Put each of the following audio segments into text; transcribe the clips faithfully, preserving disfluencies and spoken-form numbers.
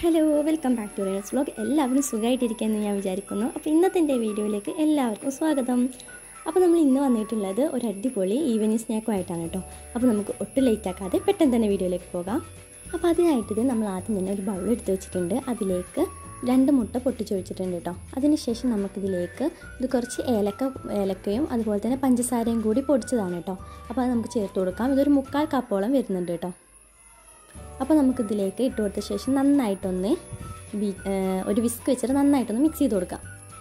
Hello welcome back to race vlog. എല്ലാവരും സുഖമായിട്ടിരിക്കുകയെന്ന് ഞാൻ വിചാരിക്കുന്നു. അപ്പോൾ ഇന്നത്തെ എൻ്റെ വീഡിയോയിലേക്ക് എല്ലാവർക്കും സ്വാഗതം. അപ്പോൾ നമ്മൾ ഇന്ന് വന്നിട്ടുള്ളത് ഒരു അടിപൊളി ഈവനിങ് സ്നാക്കുമായിട്ടാണ് കേട്ടോ. അപ്പോൾ നമുക്ക് ഒട്ടും ലേറ്റ് ആക്കാതെ പെട്ടെന്ന് തന്നെ വീഡിയോയിലേക്ക് പോകാം. അപ്പോൾ അതിനായിട്ട് നമ്മൾ ആദ്യം തന്നെ ഒരു ബൗൾ എടുത്ത് വെച്ചിട്ടുണ്ട്. അതിലേക്ക് രണ്ട് മുട്ട പൊട്ടിച്ചൊഴിച്ചിട്ടുണ്ട് കേട്ടോ. അതിനുശേഷം നമുക്കിതിലേക്ക് ഇത് കുറച്ച് ഏലക്ക ഏലക്കയും അതുപോലെ തന്നെ പഞ്ചസാരയും കൂടി പൊടിച്ചതാണ് കേട്ടോ. അപ്പോൾ അത് നമുക്ക് ചേർത്ത് കൊടുക്കാം. ഇതൊരു മുക്കാൽ കപ്പോളം വരുന്നുണ്ട് കേട്ടോ. അപ്പോൾ നമുക്കിതിലേക്ക് ഇട്ട് കൊടുത്ത ശേഷം നന്നായിട്ടൊന്ന് ബീ ഒരു വിസ്ക് വെച്ചിട്ട് നന്നായിട്ടൊന്ന് മിക്സ് ചെയ്ത് കൊടുക്കാം.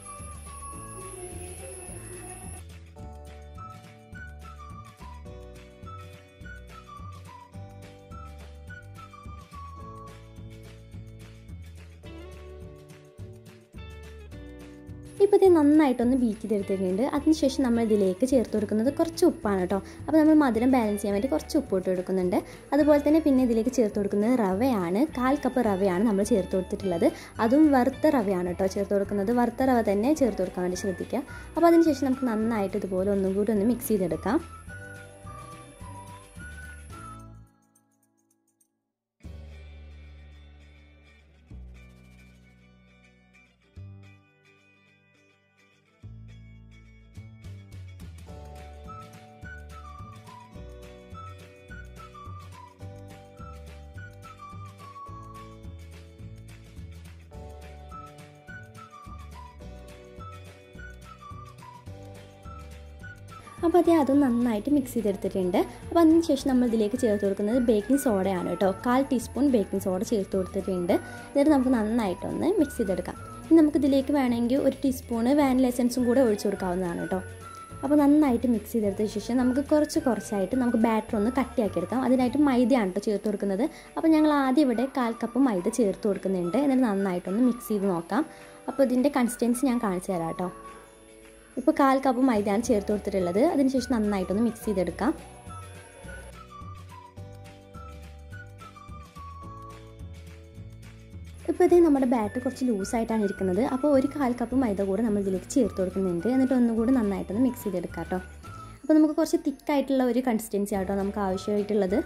ഇപ്പോൾ ഇത് നന്നായിട്ടൊന്ന് ബീറ്റ് ചെയ്തെടുത്തിട്ടുണ്ട്. അതിനുശേഷം നമ്മൾ ഇതിലേക്ക് ചേർത്ത് കൊടുക്കുന്നത് കുറച്ച് ഉപ്പാണ് കേട്ടോ. അപ്പോൾ നമ്മൾ മധുരം ബാലൻസ് ചെയ്യാൻ വേണ്ടി കുറച്ച് ഉപ്പ് ഇട്ട് കൊടുക്കുന്നുണ്ട്. അതുപോലെ തന്നെ പിന്നെ ഇതിലേക്ക് ചേർത്ത് കൊടുക്കുന്നത് റവയാണ്. കാൽ കപ്പ് റവയാണ് നമ്മൾ ചേർത്ത് കൊടുത്തിട്ടുള്ളത്. അതും വറുത്ത റവയാണ് കേട്ടോ ചേർത്ത് കൊടുക്കുന്നത്. വറുത്ത റവ തന്നെ ചേർത്ത് കൊടുക്കാൻ വേണ്ടി ശ്രദ്ധിക്കുക. അപ്പോൾ അതിനുശേഷം നമുക്ക് നന്നായിട്ട് ഇതുപോലെ ഒന്നും കൂടി ഒന്ന് മിക്സ് ചെയ്തെടുക്കാം. അപ്പോൾ അതേ അതും നന്നായിട്ട് മിക്സ് ചെയ്തെടുത്തിട്ടുണ്ട്. അപ്പോൾ അതിന് ശേഷം നമ്മൾ ഇതിലേക്ക് ചേർത്ത് കൊടുക്കുന്നത് ബേക്കിംഗ് സോഡയാണ് കേട്ടോ. കാൽ ടീസ്പൂൺ ബേക്കിംഗ് സോഡ ചേർത്ത് കൊടുത്തിട്ടുണ്ട്. എന്നിട്ട് നമുക്ക് നന്നായിട്ടൊന്ന് മിക്സ് ചെയ്തെടുക്കാം. ഇനി നമുക്കിതിലേക്ക് വേണമെങ്കിൽ ഒരു ടീസ്പൂണ് വാനില എസൻസും കൂടെ ഒഴിച്ചു കൊടുക്കാവുന്നതാണ് കേട്ടോ. അപ്പോൾ നന്നായിട്ട് മിക്സ് ചെയ്തെടുത്ത ശേഷം നമുക്ക് കുറച്ച് കുറച്ചായിട്ട് നമുക്ക് ബാറ്റർ ഒന്ന് കട്ടിയാക്കി എടുക്കാം. അതിനായിട്ട് മൈദയാണ് കേട്ടോ ചേർത്ത് കൊടുക്കുന്നത്. അപ്പോൾ ഞങ്ങൾ ആദ്യം ഇവിടെ കാൽ കപ്പ് മൈദ ചേർത്ത് കൊടുക്കുന്നുണ്ട്. എന്നിട്ട് നന്നായിട്ടൊന്ന് മിക്സ് ചെയ്ത് നോക്കാം. അപ്പോൾ ഇതിൻ്റെ കൺസിസ്റ്റൻസി ഞാൻ കാണിച്ചു തരാം കേട്ടോ. ഇപ്പോൾ കാൽ കപ്പ് മൈദയാണ് ചേർത്ത് കൊടുത്തിട്ടുള്ളത്. അതിനുശേഷം നന്നായിട്ടൊന്ന് മിക്സ് ചെയ്തെടുക്കാം. ഇപ്പോൾ ഇത് നമ്മുടെ ബാറ്റർ കുറച്ച് ലൂസായിട്ടാണ് ഇരിക്കുന്നത്. അപ്പോൾ ഒരു കാൽ കപ്പ് മൈദ കൂടെ നമ്മൾ ഇതിലേക്ക് ചേർത്ത് കൊടുക്കുന്നുണ്ട്. എന്നിട്ട് ഒന്നുകൂടി നന്നായിട്ടൊന്ന് മിക്സ് ചെയ്തെടുക്കാം കേട്ടോ. അപ്പോൾ നമുക്ക് കുറച്ച് തിക്കായിട്ടുള്ള ഒരു കൺസിസ്റ്റൻസി ആട്ടോ നമുക്ക് ആവശ്യമായിട്ടുള്ളത്.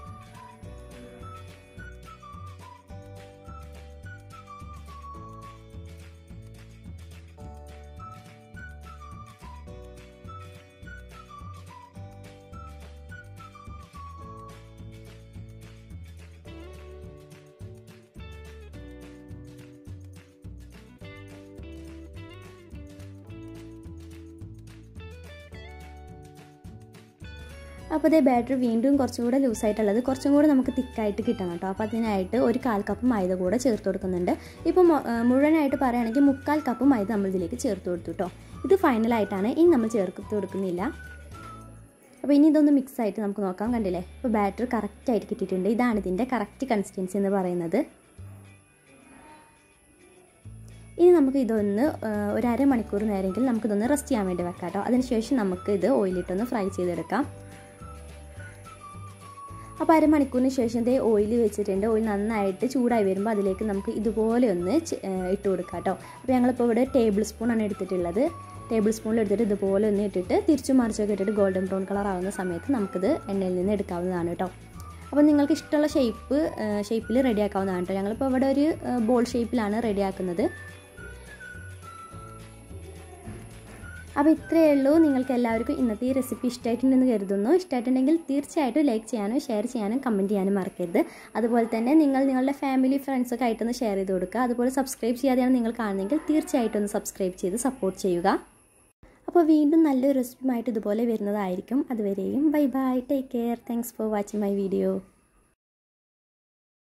അപ്പോൾ അതേ ബാറ്റർ വീണ്ടും കുറച്ചും കൂടെ ലൂസായിട്ടുള്ളത് കുറച്ചും കൂടെ നമുക്ക് തിക്കായിട്ട് കിട്ടണം കേട്ടോ. അപ്പോൾ അതിനായിട്ട് ഒരു കാൽ കപ്പ് മൈദ കൂടെ ചേർത്ത് കൊടുക്കുന്നുണ്ട്. ഇപ്പോൾ മുഴുവനായിട്ട് പറയുകയാണെങ്കിൽ മുക്കാൽ കപ്പ് മൈദ നമ്മൾ ഇതിലേക്ക് ചേർത്ത് കൊടുത്തു കേട്ടോ. ഇത് ഫൈനലായിട്ടാണ്. ഇനി നമ്മൾ ചേർത്ത് കൊടുക്കുന്നില്ല. അപ്പോൾ ഇനി ഇതൊന്ന് മിക്സ് ആയിട്ട് നമുക്ക് നോക്കാം. കണ്ടില്ലേ, ഇപ്പോൾ ബാറ്റർ കറക്റ്റായിട്ട് കിട്ടിയിട്ടുണ്ട്. ഇതാണ് ഇതിൻ്റെ കറക്റ്റ് കൺസിസ്റ്റൻസി എന്ന് പറയുന്നത്. ഇനി നമുക്ക് ഇതൊന്ന് ഒരു അരമണിക്കൂർ നേരമെങ്കിൽ നമുക്കിതൊന്ന് റെസ്റ്റ് ചെയ്യാൻ വേണ്ടി വെക്കാം കേട്ടോ. അതിനുശേഷം നമുക്ക് ഇത് ഓയിലിട്ടൊന്ന് ഫ്രൈ ചെയ്തെടുക്കാം. അപ്പോൾ അരമണിക്കൂറിന് ശേഷം ഇതേ ഓയിൽ വെച്ചിട്ടുണ്ട്. ഓയിൽ നന്നായിട്ട് ചൂടായി വരുമ്പോൾ അതിലേക്ക് നമുക്ക് ഇതുപോലെ ഒന്ന് ഇട്ട് കൊടുക്കാം കേട്ടോ. അപ്പോൾ ഞങ്ങളിപ്പോൾ ഇവിടെ ടേബിൾ സ്പൂണാണ് എടുത്തിട്ടുള്ളത്. ടേബിൾ സ്പൂണിൽ എടുത്തിട്ട് ഇതുപോലെ ഒന്ന് ഇട്ടിട്ട് തിരിച്ചും മറിച്ചൊക്കെ ഇട്ടിട്ട് ഗോൾഡൻ ബ്രൗൺ കളർ ആവുന്ന സമയത്ത് നമുക്കിത് എണ്ണയിൽ നിന്ന് എടുക്കാവുന്നതാണ് കേട്ടോ. അപ്പോൾ നിങ്ങൾക്ക് ഇഷ്ടമുള്ള ഷേപ്പ് ഷേപ്പിൽ റെഡിയാക്കാവുന്നതാണ് കേട്ടോ. ഞങ്ങളിപ്പോൾ ഇവിടെ ഒരു ബോൾ ഷേപ്പിലാണ് റെഡിയാക്കുന്നത്. അപ്പോൾ ഇത്രയേ ഉള്ളൂ. നിങ്ങൾക്ക് എല്ലാവർക്കും ഇന്നത്തെ ഈ റെസിപ്പി ഇഷ്ടമായിട്ടുണ്ടെന്ന് കരുതുന്നു. ഇഷ്ടമായിട്ടുണ്ടെങ്കിൽ തീർച്ചയായിട്ടും ലൈക്ക് ചെയ്യാനും ഷെയർ ചെയ്യാനും കമൻറ്റ് ചെയ്യാനും മറക്കരുത്. അതുപോലെ തന്നെ നിങ്ങൾ നിങ്ങളുടെ ഫാമിലി ഫ്രണ്ട്സൊക്കെ ആയിട്ടൊന്ന് ഷെയർ ചെയ്ത് കൊടുക്കുക. അതുപോലെ സബ്സ്ക്രൈബ് ചെയ്യാതെയാണ് നിങ്ങൾ കാണുന്നതെങ്കിൽ തീർച്ചയായിട്ടും ഒന്ന് സബ്സ്ക്രൈബ് ചെയ്ത് സപ്പോർട്ട് ചെയ്യുക. അപ്പോൾ വീണ്ടും നല്ലൊരു റെസിപ്പിയുമായിട്ട് ഇതുപോലെ വരുന്നതായിരിക്കും. അതുവരെയും bye bye, take care, thanks for watching my video.